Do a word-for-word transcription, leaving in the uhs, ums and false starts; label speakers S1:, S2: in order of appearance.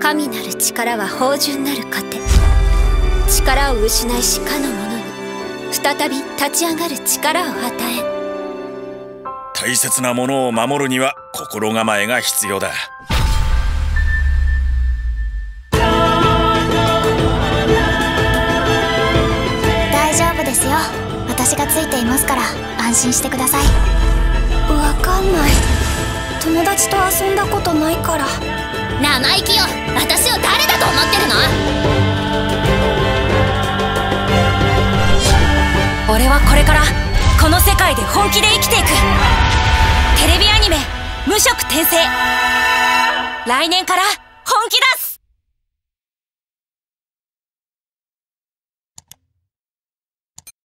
S1: 神なる力は芳醇なる糧。力を失いしかの者に再び立ち上がる力を与えん。
S2: 大切なものを守るには心構えが必要だ。
S3: 大丈夫ですよ。私がついていますから安心してください。
S1: わかんない。友達と遊んだことないから。
S4: 生意気よ。私を誰だと思ってるの？
S5: 俺はこれからこの世界で本気で生きていく。テレビアニメ「無職転生」来年から本気出す。